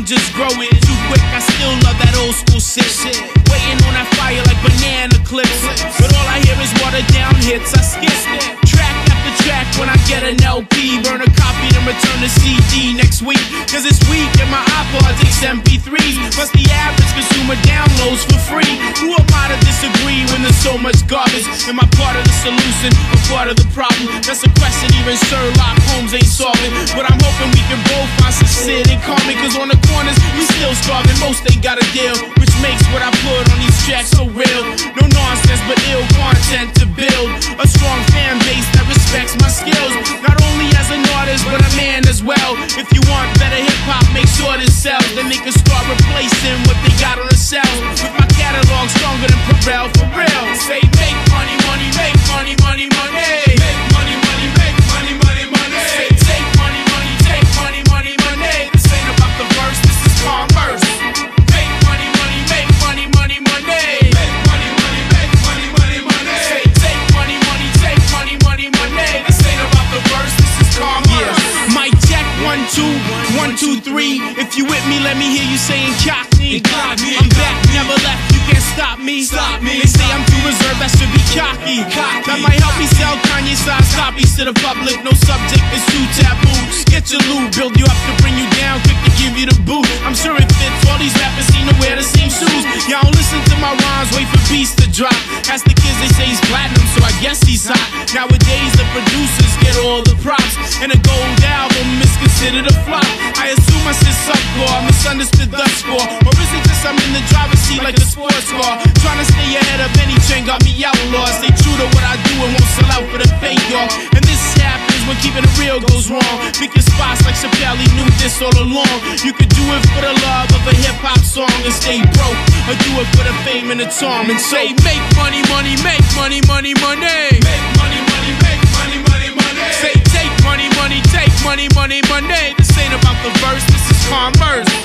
just grow it too quick. I still love that old school shit. Waiting on that fire like banana clips. But all I hear is watered down hits. I skip track after track when I get an LP. Burn a copy then return the CD next week. Cause it's weak and my iPod takes MP3s. Plus the average consumer downloads for free. Who am I to disagree when there's so much garbage? Am I part of the solution or part of the problem? That's a question even Sherlock Holmes ain't solving. But I'm hoping we can both find some sin and calming. Cause on the corners we still starving. Most ain't got a deal, which makes what I put on these tracks so real. No nonsense but ill content to build a strong fan base that respects my skills. Not only as an artist but a man as well. If you want better hip-hop, make sure this sells. Then they can start replacing what they got on the shelves. With my catalog stronger than Pharrell, for real. Say make money, money, make money, money, money. Make money, money, make money, money, money. Say take money, money, take money, money, money. This ain't about the verse, this is commerce. Make money, money, make money, money, money. Make money, money, make money, money, money. Say take money, money, take money, money, money. This ain't about the verse, this is commerce. Mic check 1 2 1 2 3. If you with me, let me hear you saying cockney. I'm back, never left. You can't stop me. They say I'm too reserved, that should be cocky. That might help me sell Kanye size copies to the public. No subject is too taboo. Get your loot, build you up to bring you down, quick to give you the boot. I'm sure it fits. All these rappers seem to wear the same shoes. Y'all don't listen to my rhymes, wait for beats to drop. Ask the kids, they say he's platinum, so I guess he's hot. Nowadays the producers get all the props, and a gold album is considered a flop. I assume I said subcore, misunderstood thus far. Or is it just I'm in the driver's seat like a sports car? Trying to stay ahead of any trend got me outlaws. Stay true to what I do and won't sell out for the fake, y'all. And this happens when keeping it real goes wrong. Pick your spots like Chappelle, he knew this all along. You could do it for the love of a hip-hop song and stay broke, or do it for the fame and the charm. And say make money, money, make money, money, money. Make money, money, make money, money, money. Say take money, money, take money, money, money. This ain't about the verse, this is commerce.